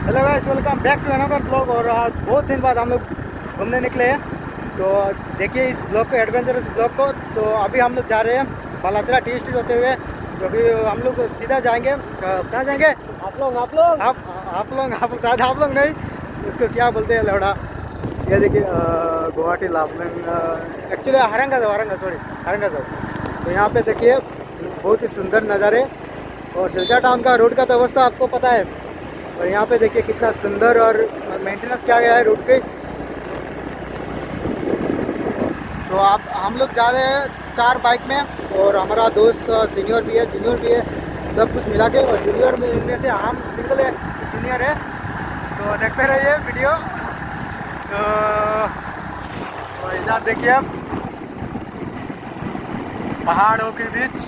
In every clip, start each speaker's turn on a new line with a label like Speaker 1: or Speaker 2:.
Speaker 1: Hello guys, welcome back to another blog. और आज बहुत दिन बाद हम लोग घूमने निकले हैं। तो देखिए इस ब्लॉग को, एडवेंचरस ब्लॉग को। तो अभी हम लोग जा रहे हैं बालाचरा टी स्ट्रीट होते हुए, जो कि हम लोग सीधा जाएंगे। कहाँ जाएंगे? आप लोग नहीं, उसको क्या बोलते हैं लौड़ा। ये देखिए गुवाहाटी लाफलिंग, एक्चुअली हरंगा साहब। तो यहाँ पे देखिए बहुत ही सुंदर नज़ारे। और सिलचा टाउन का रोड का तो अवस्था आपको पता है। और यहाँ पे देखिए कितना सुंदर और मेंटेनेंस किया गया है रोड के। तो आप हम लोग जा रहे हैं 4 बाइक में, और हमारा दोस्त सीनियर भी है, जूनियर भी है, सब कुछ मिला के। और जूनियर में से हम सिंगल है, जूनियर है। तो देखते रहिए वीडियो। तो इधर देखिए पहाड़ों के बीच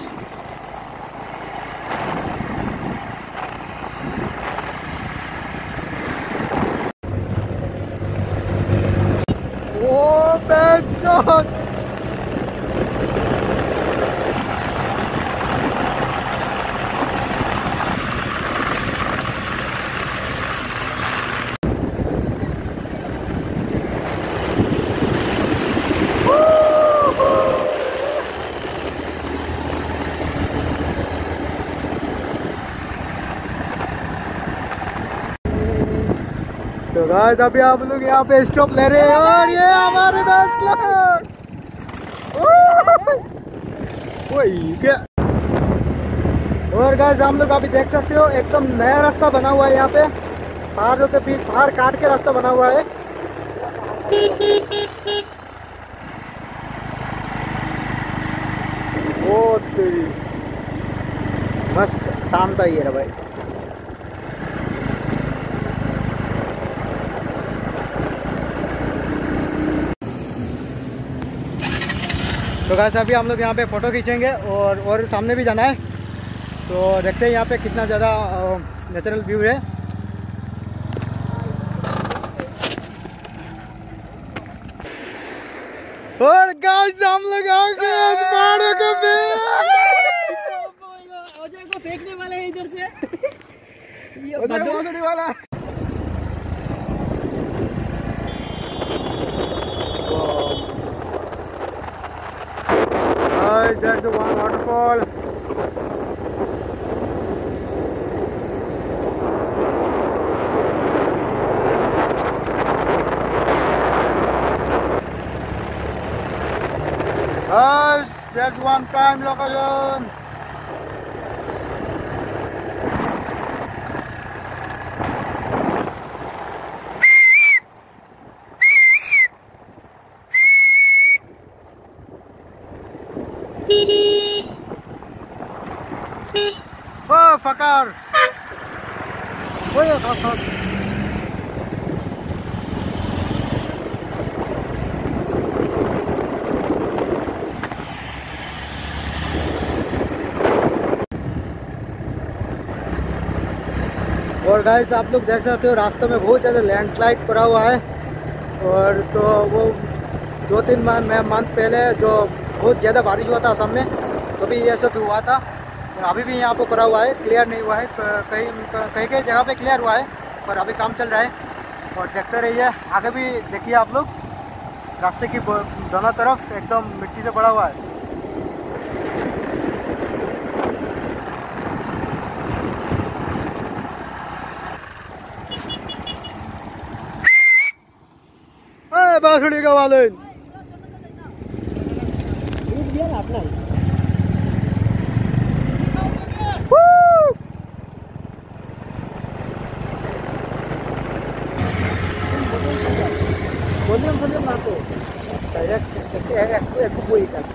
Speaker 1: बेचौन। तो गाइस अभी आप लोग यहाँ पे स्टॉप ले रहे हैं, और ये हमारे दोस्त लोग। क्या। और गाइस हम लोग अभी देख सकते हो एकदम नया रास्ता बना हुआ है यहाँ पे। पहाड़ों के बीच पहाड़ काट के रास्ता बना हुआ है। ओ तेरी मस्त काम था ये भाई। तो गाइस अभी हम लोग यहाँ पे फ़ोटो खींचेंगे, और सामने भी जाना है। तो देखते हैं यहाँ पे कितना ज़्यादा नेचुरल व्यू है। और गाइस हम लोग आ गए पहाड़ों के बीच।
Speaker 2: को फेंकने वाले हैं इधर से।
Speaker 1: उधर बांसुरी वाला। There's one waterfall. Guys, there's one prime location. Oh, fucker! Oh, fucker! और गाइस आप लोग देख सकते हो रास्ते में बहुत ज़्यादा लैंडस्लाइड पड़ा हुआ है। और तो वो 2-3 मंथ पहले जो बहुत ज़्यादा बारिश हुआ था असम में, तो भी ये सब हुआ था। और अभी भी यहाँ पर पड़ा हुआ है, क्लियर नहीं हुआ है। कई जगह पे क्लियर हुआ है, पर अभी काम चल रहा है। और देखते रहिए आगे भी देखिए आप लोग, रास्ते की दोनों तरफ एकदम मिट्टी से पड़ा हुआ है। बांसुरी का वाले Volume nato. Saya aku buat kan.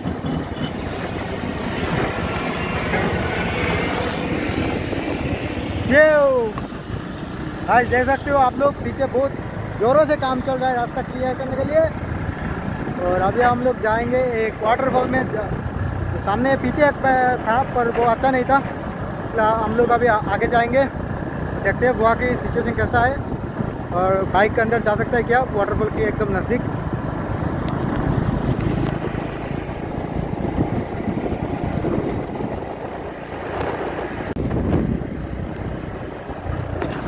Speaker 1: आज देख सकते हो आप लोग पीछे बहुत जोरों से काम चल रहा है रास्ता क्लियर करने के लिए। और अभी हम लोग जाएंगे एक वाटरफॉल में। तो सामने पीछे एक था, पर वो अच्छा नहीं था, इसलिए हम लोग अभी आगे जाएंगे। देखते हैं वहाँ की सिचुएशन कैसा है, और बाइक के अंदर जा सकता है क्या वाटरफॉल की एकदम नज़दीक।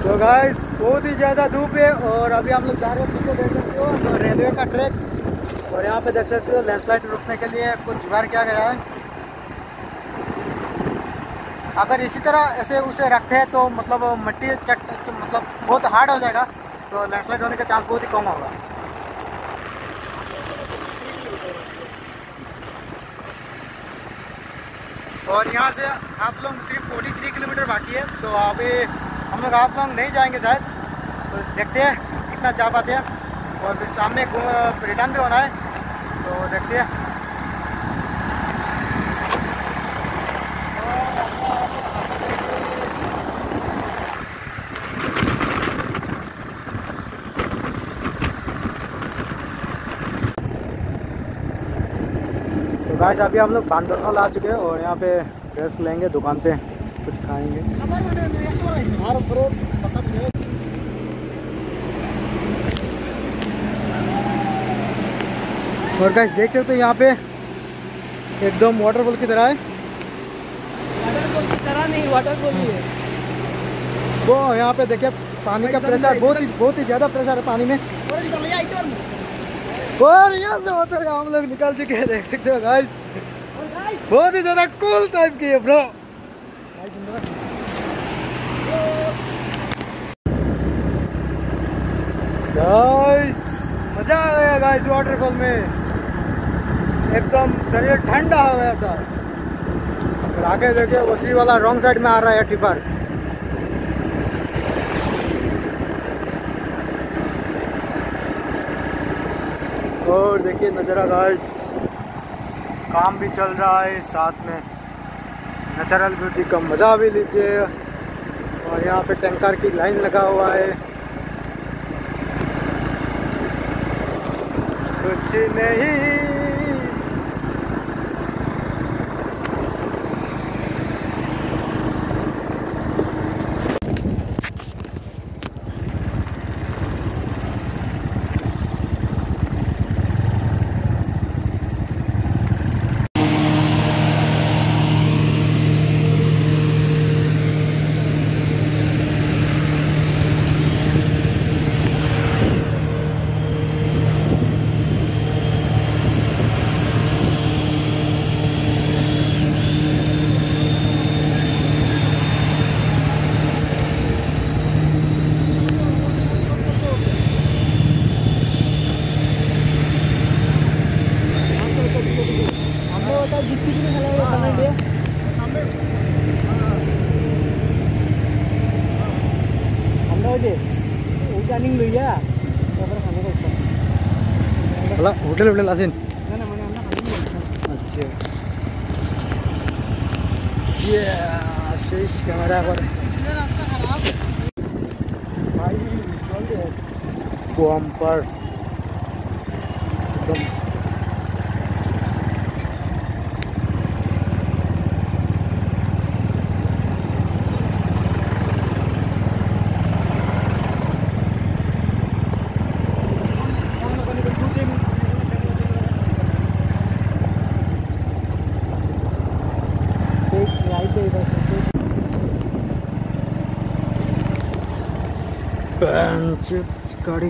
Speaker 1: तो गाइस बहुत ही ज़्यादा धूप है और अभी हम लोग जा रहे हैं, पीछे देख सकते हो तो रेलवे का ट्रैक, और यहाँ पे देख सकते हो लैंडस्लाइड रोकने के लिए कुछ जुगाड़ किया गया है। अगर इसी तरह ऐसे उसे रखते हैं तो मतलब मिट्टी तो मतलब बहुत हार्ड हो जाएगा, तो लैंडस्लाइड होने का चांस बहुत ही कम होगा। और यहाँ से आप लोग सिर्फ 43 किलोमीटर बाकी है, तो अभी हम लोग आप लोग नहीं जाएंगे शायद, तो देखते हैं कितना जा पाते हैं। और फिर शाम में रिटर्न भी होना है, तो देखते हैं। तो गाइस अभी हम लोग बांदरनाल आ चुके हैं और यहाँ पे रेस्ट लेंगे, दुकान पे कुछ खाएंगे। और गाइस देख सकते हो यहाँ पे एकदम वाटरफॉल की तरह है।
Speaker 2: वाटरफॉल की तरह नहीं, वाटरफॉल ही है
Speaker 1: वो यहाँ पे देखिए पानी का प्रेशर बहुत ही ज़्यादा प्रेशर है पानी में। और यहाँ से होते हम लोग निकल चुके हैं, देख सकते हो गाइस बहुत ही ज़्यादा कूल टाइप की है ब्रो। गाइस मजा आ गया गाइस वाटरफॉल में, एकदम शरीर ठंडा हो गया सा। और आगे देखिए उसी वाला रॉन्ग साइड में आ रहा है टिपर। और देखिए नज़ारा गाइस, काम भी चल रहा है साथ में, नेचुरल ब्यूटी का मज़ा भी लीजिए। और यहाँ पे टैंकर की लाइन लगा हुआ है, कुछ नहीं। होटल होटल आसिन अच्छा ये आशीष कैमरा पर बम्पर एकदम गाड़ी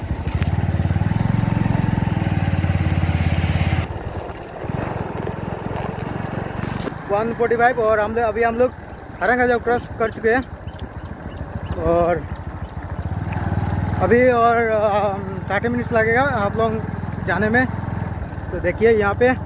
Speaker 1: $145 और हम लोग हरंगा क्रॉस कर चुके हैं और अभी और 30 मिनट्स लगेगा आप लोग जाने में। तो देखिए यहाँ पे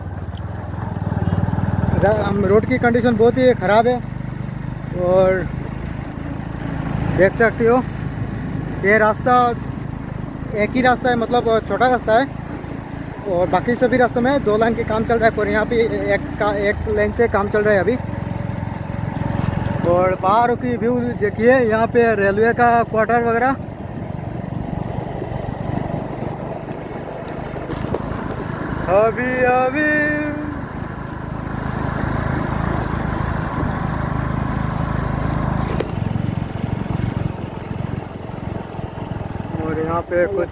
Speaker 1: रोड की कंडीशन बहुत ही ख़राब है और देख सकते हो ये रास्ता एक ही रास्ता है, मतलब छोटा रास्ता है और बाकी सभी रास्तों में 2 लाइन के काम चल रहा है, पर यहाँ पे एक लाइन से काम चल रहा है अभी। और बाहर की व्यू देखिए, यहाँ पे रेलवे का क्वार्टर वगैरह। अभी और यहाँ पे कुछ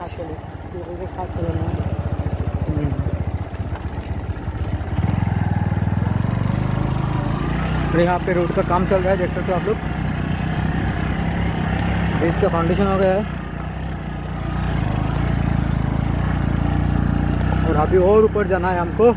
Speaker 1: और यहाँ पे रोड का काम चल रहा है, देख सकते हो आप लोग। ब्रिज का फाउंडेशन हो गया है और अभी और ऊपर जाना है हमको।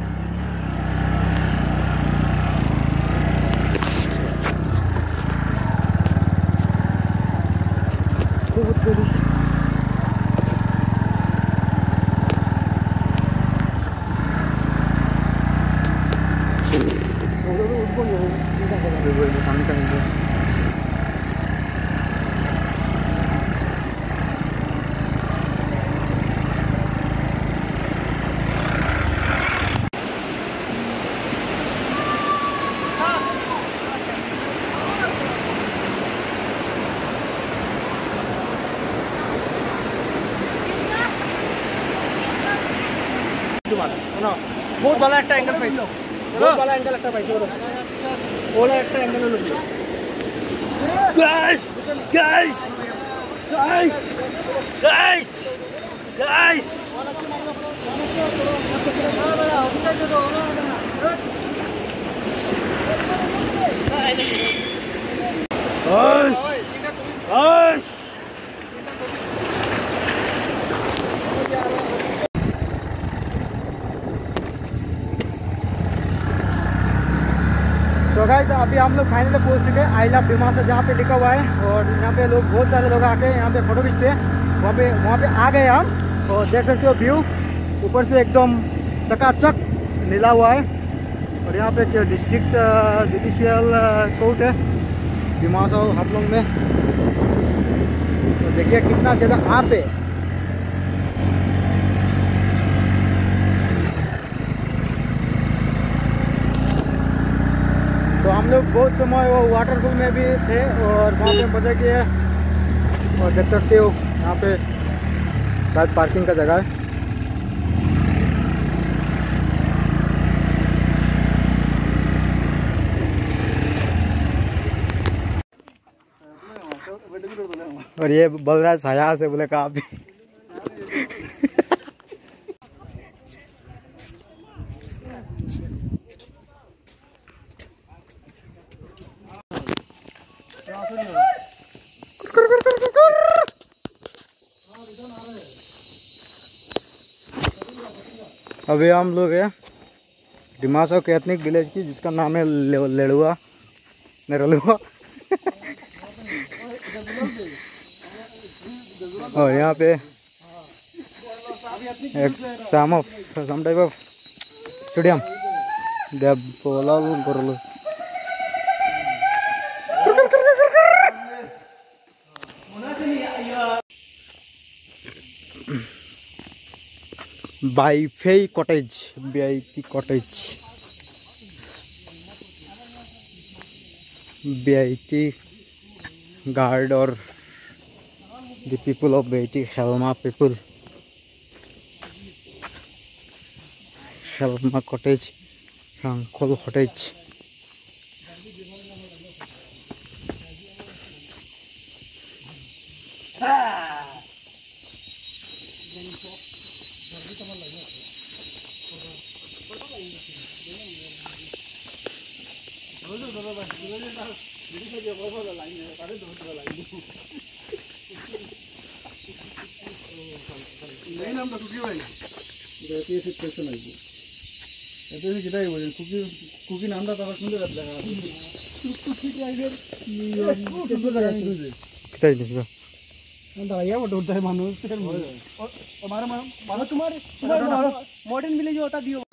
Speaker 2: बहुत बड़ा एक एंगल पाइছো बहुत बड़ा एंगल একটা পাইছো ওলা একটা এঙ্গেল হলো guys guys guys guys guys guys
Speaker 1: तो गाइस अभी हम लोग फाइनली पहुंच चुके हैं आई लव डिमासा जहाँ पे लिखा हुआ है और यहाँ पे लोग बहुत सारे लोग आके यहाँ पे फोटो खींचते हैं। वहाँ पे आ गए हम और देख सकते हो व्यू ऊपर से एकदम चकाचक नीला हुआ है। और यहाँ पे डिस्ट्रिक्ट जुडिशियल कोर्ट है डिमासा हम लोग में। तो देखिए कितना ज़्यादा यहाँ पे तो हम लोग बहुत समय वो वाटरफॉल में भी थे और वहाँ पे मज़े किए और देख सकते हो यहाँ पे शायद पार्किंग का जगह है। और ये बोल रहा है साया से बोले कहा भी अभी हम लोग हैं डिमासा के एथनिक विलेज की जिसका नाम है लेड़ुआ नेरलुआ और यहाँ पे एक सम टाइप ऑफ स्टेडियम बाइफे cottage BIT cottage BIT guard और the people of बीआईटी हेलमा people हेलमा कॉटेज रांखल कॉटेज कुकी नाम था सुंदर
Speaker 2: तुम्हारे मॉडर्न विलेज होता दियो